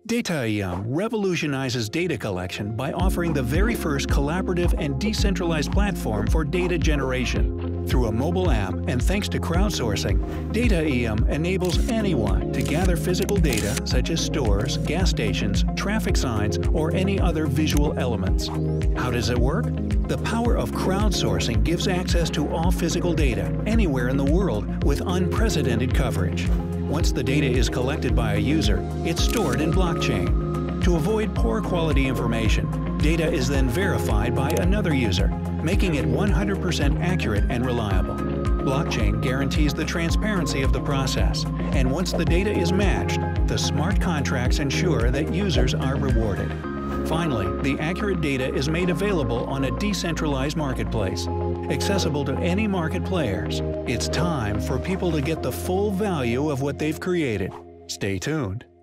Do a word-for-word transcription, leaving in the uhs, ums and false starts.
Dataeum revolutionizes data collection by offering the very first collaborative and decentralized platform for data generation. Through a mobile app and thanks to crowdsourcing, Dataeum enables anyone to gather physical data such as stores, gas stations, traffic signs, or any other visual elements. How does it work? The power of crowdsourcing gives access to all physical data anywhere in the world with unprecedented coverage. Once the data is collected by a user, it's stored in blockchain. To avoid poor quality information, data is then verified by another user, making it one hundred percent accurate and reliable. Blockchain guarantees the transparency of the process, and once the data is matched, the smart contracts ensure that users are rewarded. Finally, the accurate data is made available on a decentralized marketplace, accessible to any market players. It's time for people to get the full value of what they've created. Stay tuned.